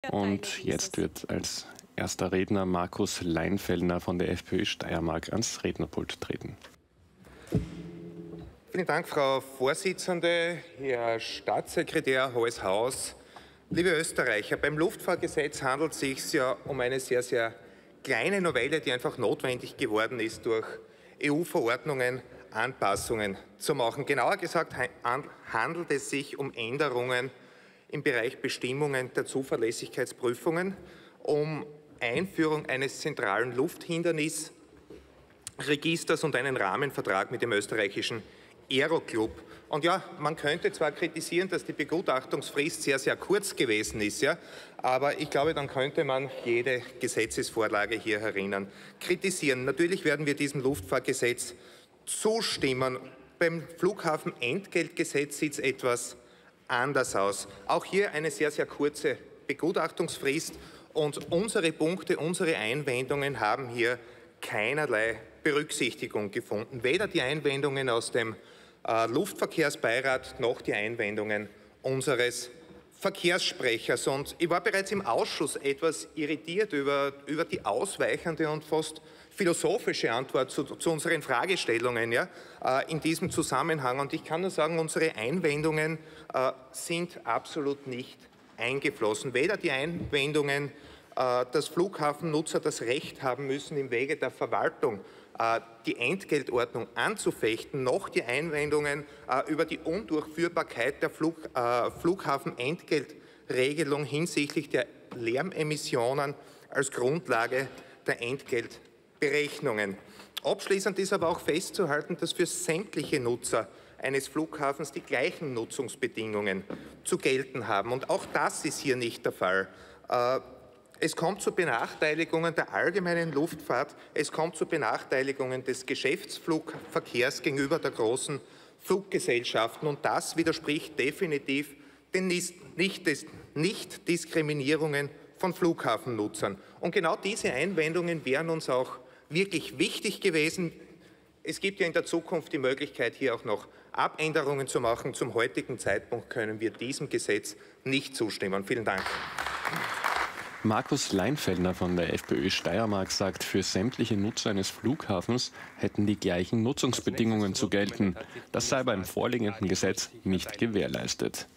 Und jetzt wird als erster Redner Markus Leinfeldner von der FPÖ Steiermark ans Rednerpult treten. Vielen Dank, Frau Vorsitzende, Herr Staatssekretär, Hohes Haus. Liebe Österreicher, beim Luftfahrtgesetz handelt es sich ja um eine sehr, sehr kleine Novelle, die einfach notwendig geworden ist, durch EU-Verordnungen Anpassungen zu machen. Genauer gesagt handelt es sich um Änderungen im Bereich Bestimmungen der Zuverlässigkeitsprüfungen, um Einführung eines zentralen Lufthindernisregisters und einen Rahmenvertrag mit dem österreichischen Aeroclub. Und ja, man könnte zwar kritisieren, dass die Begutachtungsfrist sehr, sehr kurz gewesen ist, ja, aber ich glaube, dann könnte man jede Gesetzesvorlage hier herinnen kritisieren. Natürlich werden wir diesem Luftfahrtgesetz zustimmen. Beim Flughafenentgeltgesetz sieht es etwas anders aus. Auch hier eine sehr, sehr kurze Begutachtungsfrist und unsere Punkte, unsere Einwendungen haben hier keinerlei Berücksichtigung gefunden. Weder die Einwendungen aus dem Luftverkehrsbeirat noch die Einwendungen unseres Verkehrssprechers. Und ich war bereits im Ausschuss etwas irritiert über die ausweichende und fast philosophische Antwort zu unseren Fragestellungen, ja, in diesem Zusammenhang. Und ich kann nur sagen, unsere Einwendungen sind absolut nicht eingeflossen. Weder die Einwendungen, dass Flughafennutzer das Recht haben müssen, im Wege der Verwaltung die Entgeltordnung anzufechten, noch die Einwendungen über die Undurchführbarkeit der Flughafenentgeltregelung hinsichtlich der Lärmemissionen als Grundlage der Entgeltberechnungen. Abschließend ist aber auch festzuhalten, dass für sämtliche Nutzer eines Flughafens die gleichen Nutzungsbedingungen zu gelten haben. Und auch das ist hier nicht der Fall. Es kommt zu Benachteiligungen der allgemeinen Luftfahrt, es kommt zu Benachteiligungen des Geschäftsflugverkehrs gegenüber der großen Fluggesellschaften und das widerspricht definitiv den Nichtdiskriminierungen von Flughafennutzern. Und genau diese Einwendungen wären uns auch wirklich wichtig gewesen. Es gibt ja in der Zukunft die Möglichkeit, hier auch noch Abänderungen zu machen. Zum heutigen Zeitpunkt können wir diesem Gesetz nicht zustimmen. Vielen Dank. Markus Leinfeldner von der FPÖ Steiermark sagt, für sämtliche Nutzer eines Flughafens hätten die gleichen Nutzungsbedingungen zu gelten. Das sei beim vorliegenden Gesetz nicht gewährleistet.